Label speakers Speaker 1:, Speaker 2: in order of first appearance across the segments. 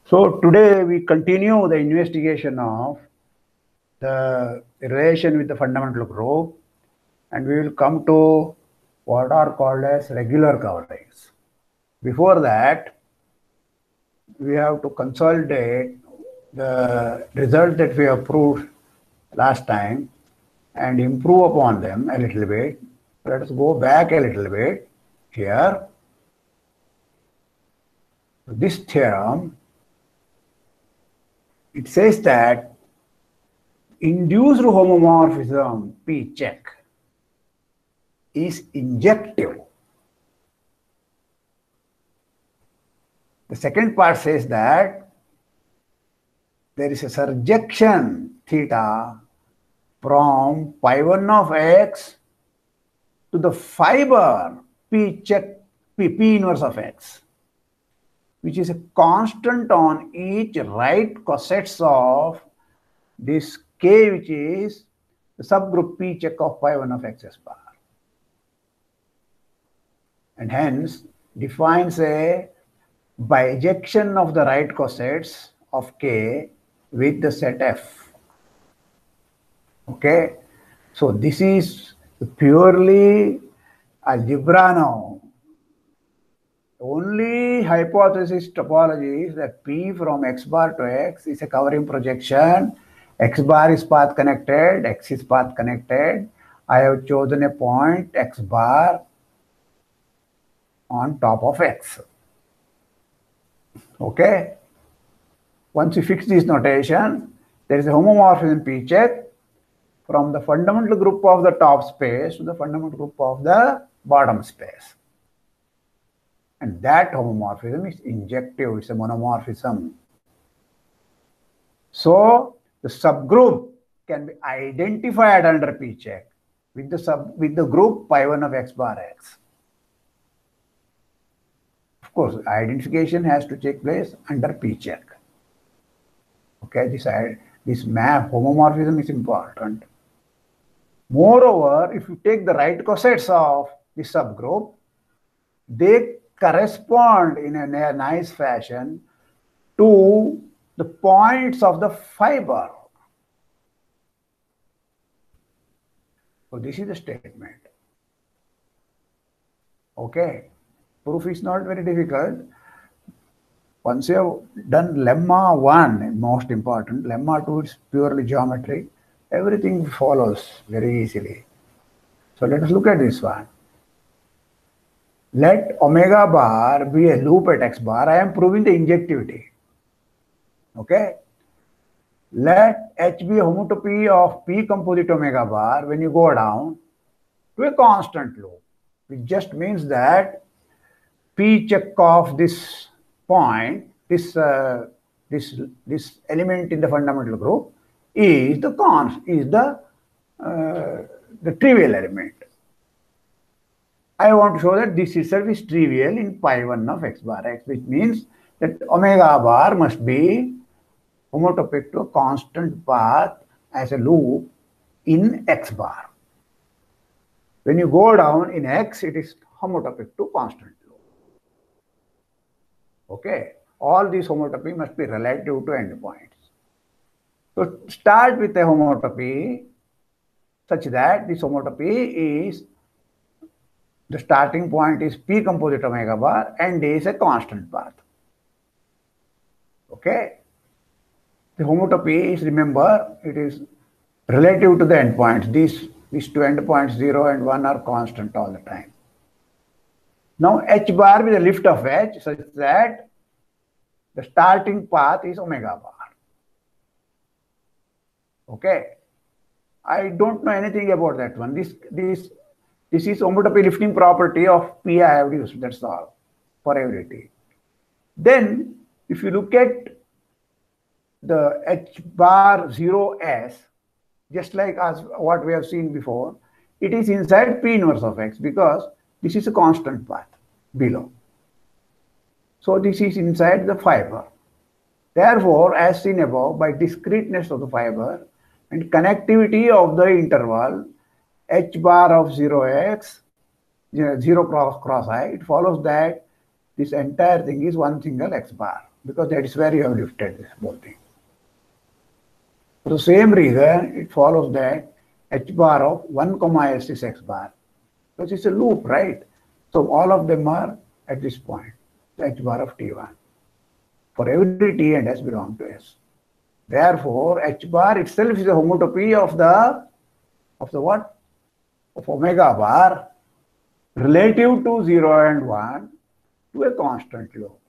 Speaker 1: So today we continue the investigation of the relation with the fundamental group, and we will come to what are called as regular coverings. Before that, we have to consolidate the result that we have proved last time and improve upon them a little bit. Let us go back a little bit here. This theorem, it says that induced homomorphism P check is injective. The second part says that there is a surjection theta from pi1 of x to the fiber P check P inverse of x, which is a constant on each right cosets of this K, which is the subgroup P check of pi1 of x s bar. And hence defines a bijection of the right cosets of K with the set F. Okay, so this is purely algebra now. Only hypothesis topology is that P from x bar to x is a covering projection. X bar is path connected, x is path connected. I have chosen a point x bar on top of x. Okay. Once you fix this notation, there is a homomorphism P check from the fundamental group of the top space to the fundamental group of the bottom space. And that homomorphism is injective, it's a monomorphism. So the subgroup can be identified under P check with the group pi1 of x bar x. Of course, identification has to take place under P check. Okay, this map homomorphism is important. Moreover, if you take the right cosets of the subgroup, they correspond in a nice fashion to the points of the fiber. So this is the statement. Okay, proof is not very difficult. Once you have done lemma 1, most important, lemma 2 is purely geometry, everything follows very easily. So let us look at this one. Let omega bar be a loop at x bar. I am proving the injectivity. Okay. Let H be a homotopy of P composite omega bar when you go down to a constant loop, which just means that P check of this point, this element in the fundamental group is the trivial element. I want to show that this itself is trivial in pi1 of x bar x, which means that omega bar must be homotopic to a constant path as a loop in x bar. When you go down in x, it is homotopic to constant loop. Okay, all these homotopy must be relative to endpoints. So start with a homotopy such that this homotopy is the starting point is P composite omega bar and is a constant path. Okay. The homotopy is, remember, it is relative to the endpoints. These two endpoints 0 and 1 are constant all the time. Now H bar with a lift of H such that the starting path is omega bar. Okay. I don't know anything about that one. This is homotopy lifting property of P I have used, that's all, for every T. Then, if you look at the H bar 0s, just like as what we have seen before, it is inside P inverse of x because this is a constant path below. So this is inside the fiber. Therefore, as seen above, by discreteness of the fiber and connectivity of the interval, H bar of 0x, 0 cross I, it follows that this entire thing is one single x bar. because that is where you have lifted this whole thing. For the same reason, it follows that h bar of 1 comma s is x bar, because it's a loop, right? So all of them are at this point, h bar of t1. For every t and s belong to s. Therefore, h bar itself is a homotopy of the what? Of omega bar relative to 0 and 1 to a constant loop.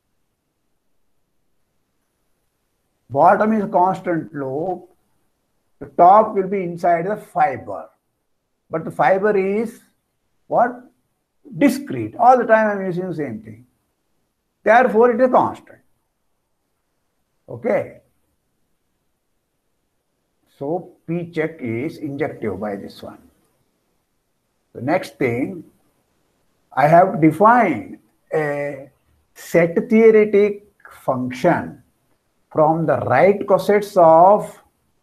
Speaker 1: Bottom is a constant loop. The top will be inside the fiber. But the fiber is what? Discrete. All the time I'm using the same thing. Therefore, it is a constant. Okay. So P check is injective by this one. The next thing, I have defined a set theoretic function from the right cosets of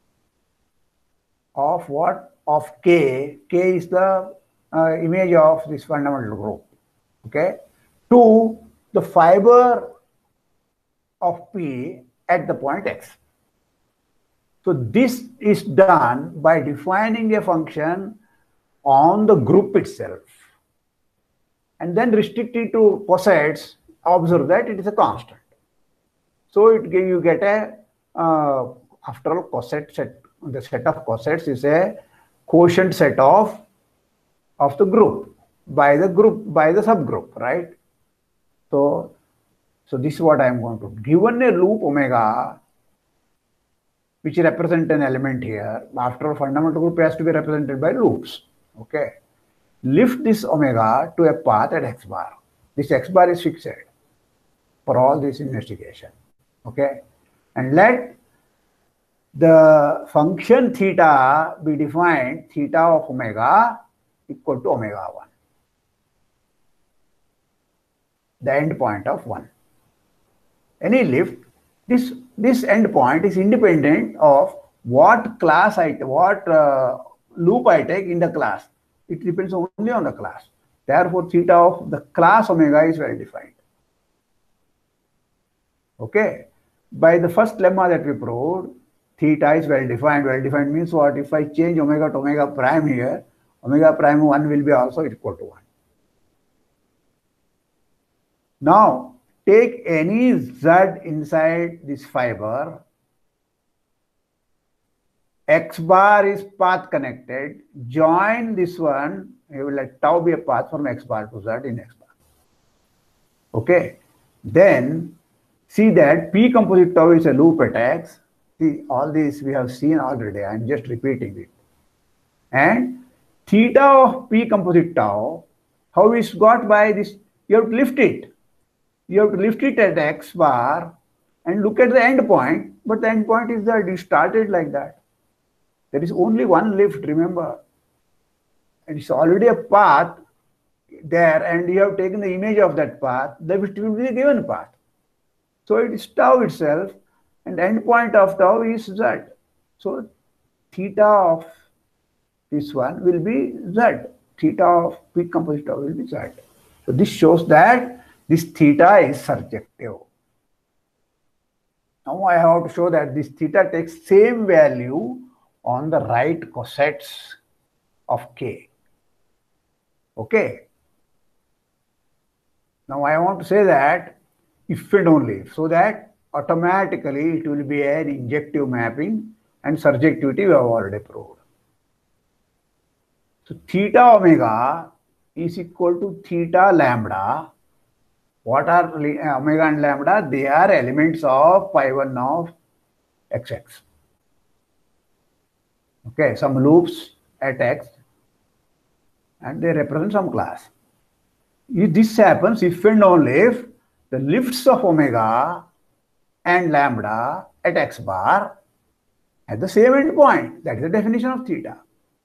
Speaker 1: what? Of K. K is the image of this fundamental group. Okay. To the fiber of P at the point X. So this is done by defining a function on the group itself and then restrict it to cosets. Observe that it is a constant. So you get a after all coset set. The set of cosets is a quotient set of the group by the subgroup, right? So this is what I am going to do. Given a loop omega, which represent an element here, after all fundamental group has to be represented by loops. Okay. Lift this omega to a path at x bar. This x bar is fixed for all this investigation. Okay. And let the function theta be defined, theta of omega equal to omega 1. The end point of 1. Any lift, this end point is independent of what class loop I take in the class. It depends only on the class. Therefore, theta of the class omega is well defined. Okay. By the first lemma that we proved, theta is well defined. Well defined means what? If I change omega to omega prime here, omega prime 1 will be also equal to 1. Now, take any z inside this fiber. X bar is path connected. Join this one. You will let tau be a path from x bar to z in x bar. Okay. Then see that P composite tau is a loop at x. See, all this we have seen already. I am just repeating it. And theta of P composite tau, how is got by this? You have to lift it. You have to lift it at x bar and look at the end point. But the end point is that you started like that. There is only one lift, remember. And it's already a path there, and you have taken the image of that path. The lift will be the given path. So it is tau itself, and the end point of tau is z. So theta of this one will be z. Theta of P composite tau will be z. So this shows that this theta is surjective. Now I have to show that this theta takes same value on the right cosets of K. Okay. Now I want to say that if and only if, so that automatically it will be an injective mapping, and surjectivity we have already proved. So theta omega is equal to theta lambda. What are omega and lambda? They are elements of pi1 of xx. Okay, some loops at x, and they represent some class. If this happens if and only if the lifts of omega and lambda at x bar at the same end point. That is the definition of theta.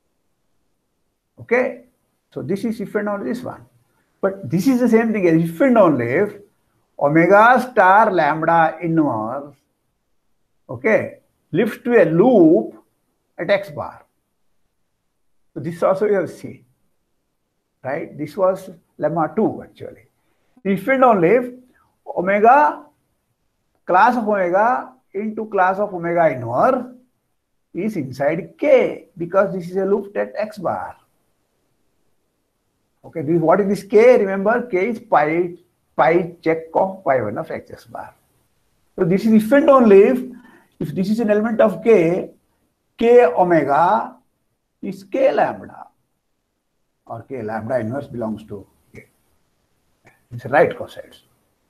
Speaker 1: Okay, so this is if and only this one. But this is the same thing as if and only if omega star lambda inverse, okay, lifts to a loop at x bar. So this also you have seen, right? This was lemma 2 actually. If and only if omega class of omega into class of omega inverse is inside K, because this is a loop at X bar. Okay, what is this K? Remember, K is pi check of pi 1 of X bar. So this is if and only if this is an element of K, K omega is K lambda, or K lambda inverse belongs to K. It's right cosets.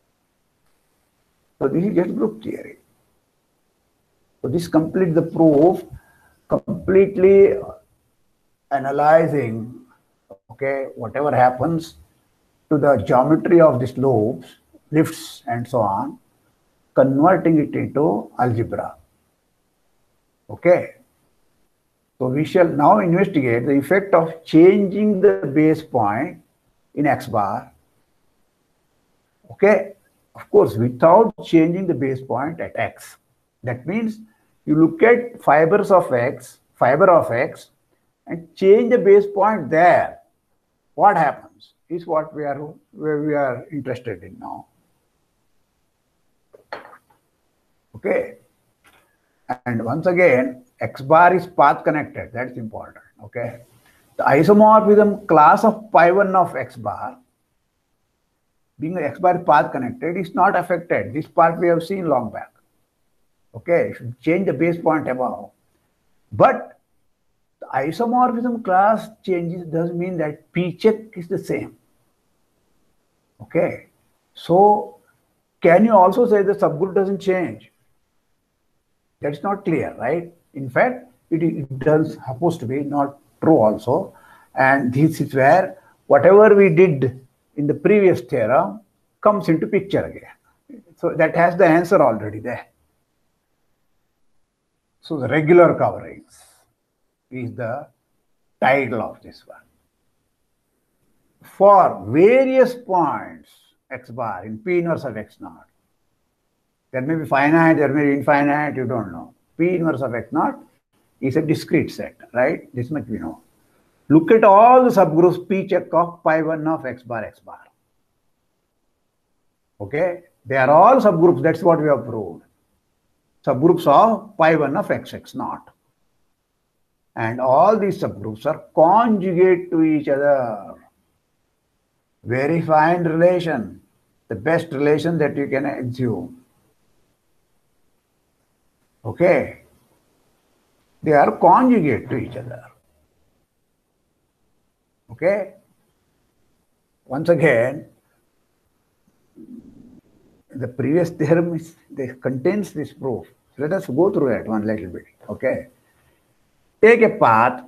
Speaker 1: So this is just group theory. So this completes the proof, completely analyzing, okay, whatever happens to the geometry of these loops, lifts and so on, converting it into algebra. Okay. So we shall now investigate the effect of changing the base point in X bar. Okay. Of course, without changing the base point at X. That means you look at fiber of X, and change the base point there. What happens is what we are interested in now. Okay. And once again, X bar is path connected. That's important. Okay. The isomorphism class of pi 1 of X bar, being the X bar path connected, is not affected. This part we have seen long back. Okay. If you change the base point above. But the isomorphism class changes does mean that P check is the same. Okay. So can you also say the subgroup doesn't change? That's not clear, right? In fact, it does supposed to be not true also. And this is where whatever we did in the previous theorem comes into picture again. So that has the answer already there. So the regular coverings is the title of this one. For various points X bar in P inverse of X naught, there may be finite, there may be infinite, you don't know. P inverse of X naught is a discrete set, right? This much we know. Look at all the subgroups P check of pi 1 of X bar. Okay? They are all subgroups, that's what we have proved. Subgroups of pi 1 of X naught. And all these subgroups are conjugate to each other. Very fine relation, the best relation that you can assume. Okay, they are conjugate to each other. Okay, once again, the previous theorem contains this proof. Let us go through it one little bit. Okay, take a path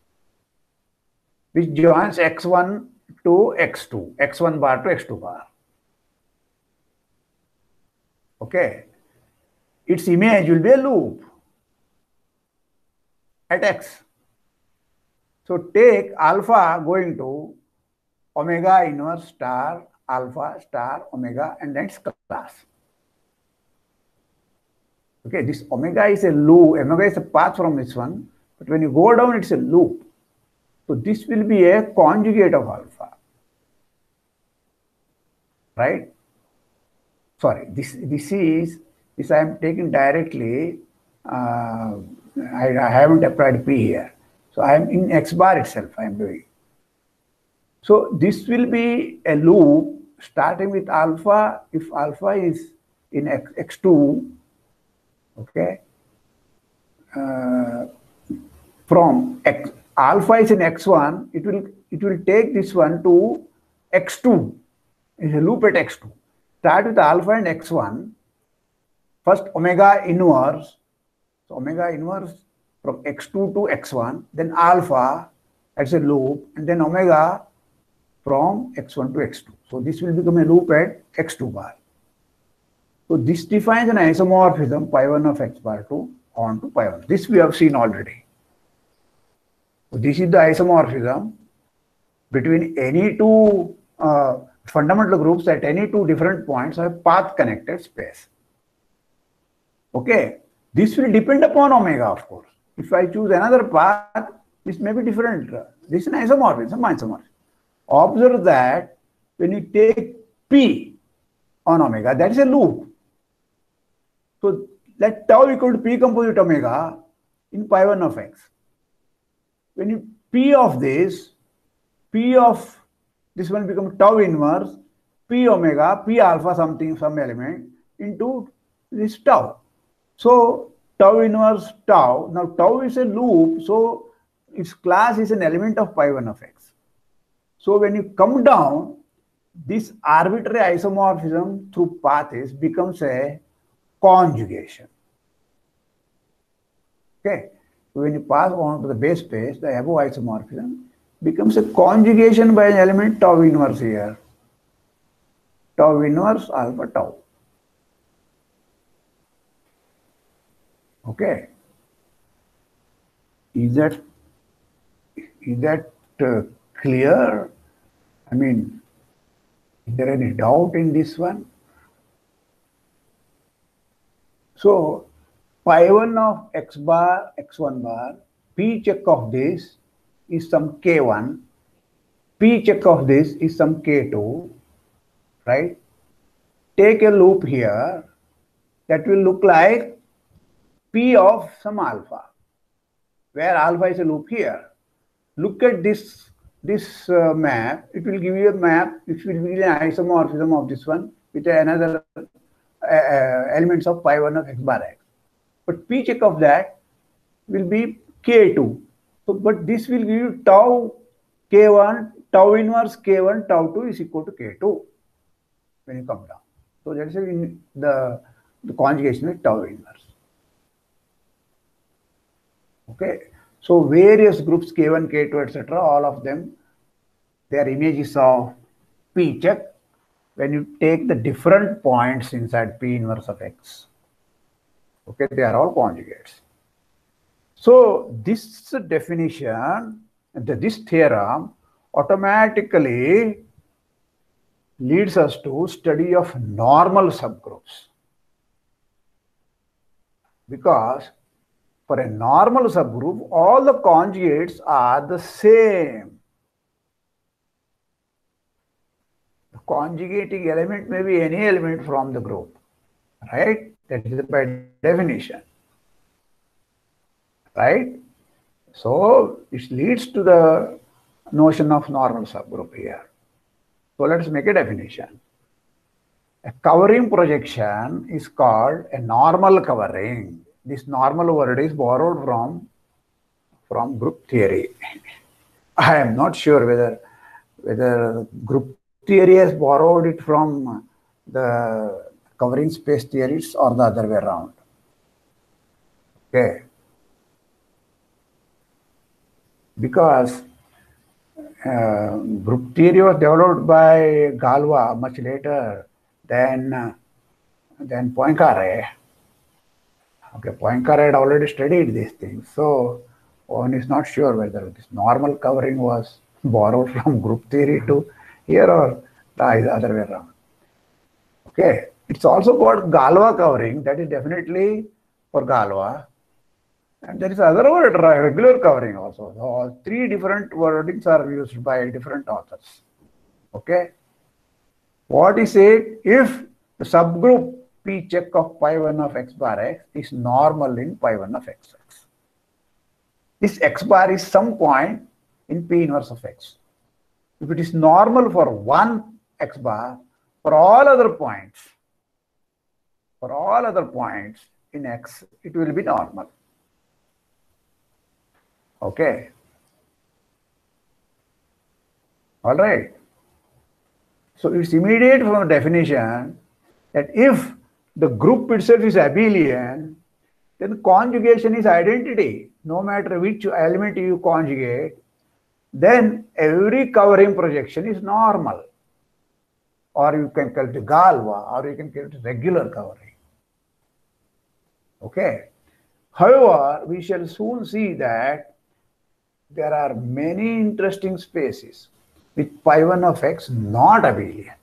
Speaker 1: which joins x1 to x2, x1 bar to x2 bar. Okay. Its image will be a loop at x. So take alpha going to omega inverse star alpha star omega and then its class. Okay, this omega is a loop, omega is a path from this one, but when you go down, it's a loop. So this will be a conjugate of alpha. Right? Sorry, this I am taking directly, I haven't applied P here. So I am in X bar itself, I am doing. So this will be a loop starting with alpha, if alpha is in x2, okay, from alpha is in x1, it will take this one to x2, it's a loop at x2. Start with alpha and x1. First omega inverse, so omega inverse from x2 to x1, then alpha, that's a loop, and then omega from x1 to x2. So this will become a loop at x2 bar. So this defines an isomorphism pi 1 of x bar 2 onto pi 1. This we have seen already. So this is the isomorphism between any two fundamental groups at any two different points of path connected space. Okay, this will depend upon omega, of course. If I choose another path, this may be different. This is an isomorphism. Observe that when you take P on omega, that is a loop. So let tau equal to P composite omega in pi 1 of x. When you P of this one becomes tau inverse P omega, P alpha something, some element into this tau. So tau inverse tau. Now tau is a loop, so its class is an element of pi 1 of x. So when you come down, this arbitrary isomorphism through paths becomes a conjugation. Okay. So when you pass on to the base space, the above isomorphism becomes a conjugation by an element tau inverse here. Tau inverse alpha tau. Okay. Is that clear? I mean, is there any doubt in this one? So pi 1 of x bar, x1 bar, P check of this is some k1, P check of this is some k2, right? Take a loop here that will look like P of some alpha, where alpha is a loop here. Look at this map. It will give you a map which will be an isomorphism of this one with another elements of pi 1 of x bar x. But P check of that will be k2. So, but this will give you tau k1, tau inverse k1, tau 2 is equal to k2 when you come down. So that is the conjugation with tau inverse. Okay. So various groups k1, k2, etc., all of them, their images of P check when you take the different points inside P inverse of x. Okay, they are all conjugates. So this definition, this theorem automatically leads us to study of normal subgroups. Because for a normal subgroup, all the conjugates are the same. The conjugating element may be any element from the group, right? That is by definition, right? So it leads to the notion of normal subgroup here. So let's make a definition. A covering projection is called a normal covering. This normal word is borrowed from group theory. I am not sure whether group theory has borrowed it from the covering space theories or the other way around. Okay. Because group theory was developed by Galois much later than Poincaré. Okay, Poincaré had already studied these things, so one is not sure whether this normal covering was borrowed from group theory to here or the other way around. Okay, it's also called Galois covering. That is definitely for Galois. And there is other word, regular covering also. All three different wordings are used by different authors. Okay. What is it? If the subgroup P check of pi 1 of x bar x is normal in pi 1 of x x. This x bar is some point in P inverse of x. If it is normal for one x bar, for all other points in x, it will be normal. Okay. All right. So it's immediate from the definition that if the group itself is abelian, then conjugation is identity. No matter which element you conjugate, then every covering projection is normal. Or you can call it Galois, or you can call it regular covering. Okay. However, we shall soon see that there are many interesting spaces with pi 1 of x not abelian.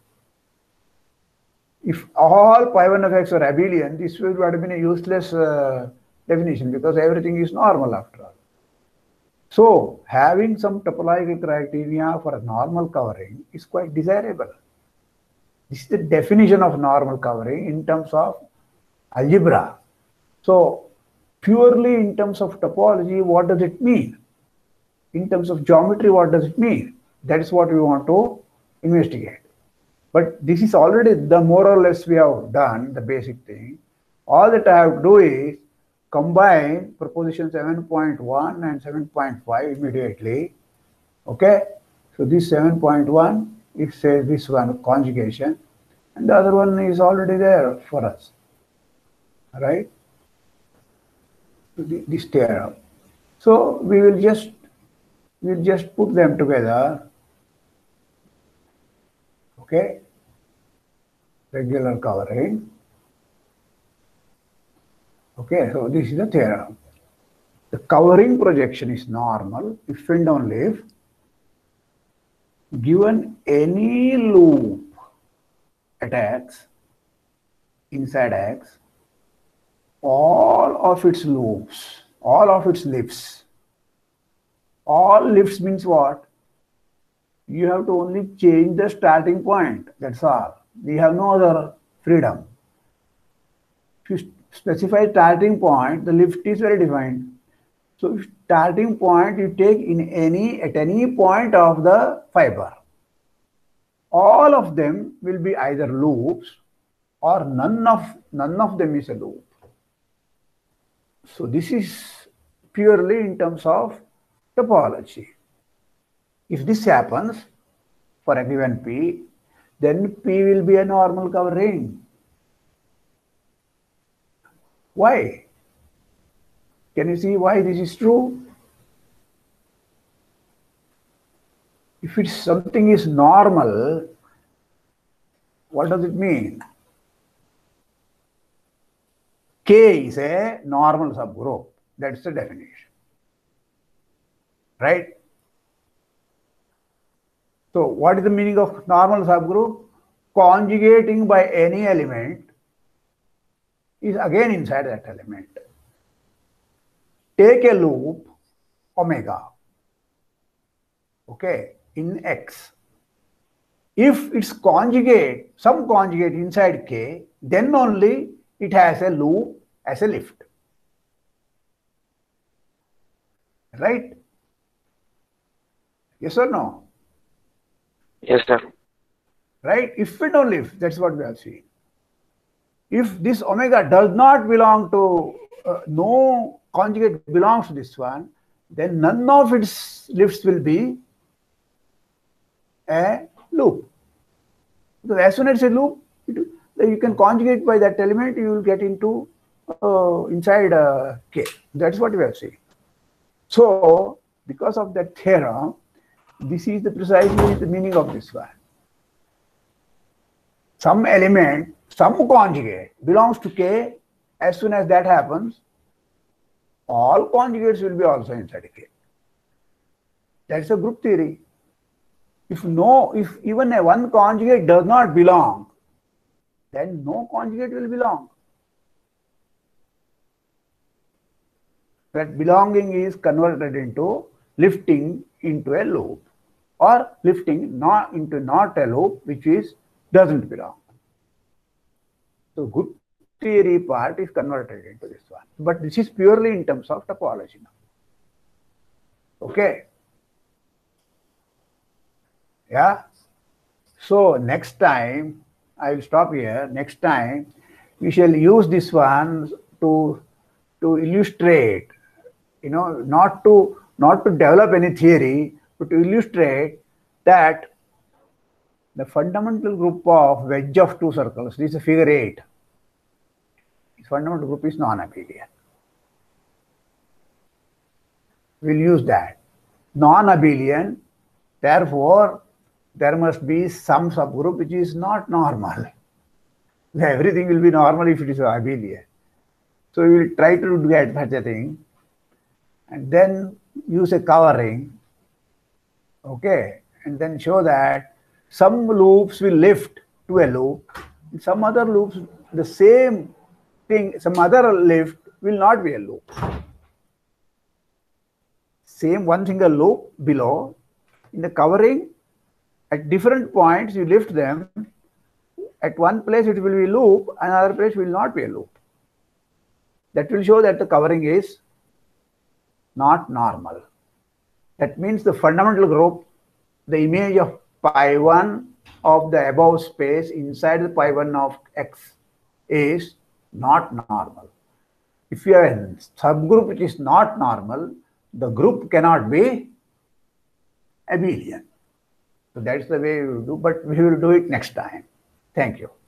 Speaker 1: If all pi 1 of x are abelian, this would have been a useless definition because everything is normal after all. So having some topological criteria for a normal covering is quite desirable. This is the definition of normal covering in terms of algebra. So purely in terms of topology, what does it mean? In terms of geometry, what does it mean? That is what we want to investigate. But this is already the more or less we have done the basic thing. All that I have to do is combine proposition 7.1 and 7.5 immediately. Okay, so this 7.1, it says this one conjugation, and the other one is already there for us, right? This theorem. So we'll just put them together. Okay, regular covering. Okay, so this is the theorem. The covering projection is normal if and only if given any loop at X, inside X, all of its loops, all of its lifts. All lifts means what? You have to only change the starting point, that's all. We have no other freedom. If you specify starting point, the lift is very defined. So starting point you take at any point of the fiber. All of them will be either loops or none of them is a loop. So this is purely in terms of topology. If this happens for a given P, then P will be a normal covering. Why? Can you see why this is true? If it's something is normal, what does it mean? K is a normal subgroup. That's the definition. Right? So what is the meaning of normal subgroup? Conjugating by any element is again inside that element. Take a loop omega, okay, in X. If it's conjugate, some conjugate inside K, then only it has a loop as a lift. Right? Yes or no?
Speaker 2: Yes, sir.
Speaker 1: Right? If and only if, that's what we are seeing. If this omega does not belong to, no conjugate belongs to this one, then none of its lifts will be a loop. Because as soon as it's a loop, you can conjugate by that element, you will get into inside K. That's what we are saying. So, because of that theorem, this is precisely the meaning of this one. Some element, some conjugate belongs to K. As soon as that happens, all conjugates will be also inside K. That's a group theory. If even one conjugate does not belong, then no conjugate will belong. That belonging is converted into lifting into a loop, or lifting not a loop which doesn't belong. So group theory part is converted into this one. But this is purely in terms of topology now. Okay. Yeah. So next time, I will stop here. Next time, we shall use this one to illustrate, not to develop any theory, but to illustrate that the fundamental group of wedge of two circles, this is a figure 8. Its fundamental group is non-abelian. We'll use that. Non-abelian, therefore, there must be some subgroup which is not normal. Everything will be normal if it is abelian. So we will try to get such a thing and then use a covering, okay, and then show that some loops will lift to a loop, and some other loops, the same thing, some other lift will not be a loop. Same one single loop below, in the covering, at different points you lift them. At one place it will be a loop, another place will not be a loop. that will show that the covering is not normal. That means the fundamental group, the image of pi1 of the above space inside the pi1 of X is not normal. If you have a subgroup which is not normal, the group cannot be abelian. So that's the way we will do, but we will do it next time. Thank you.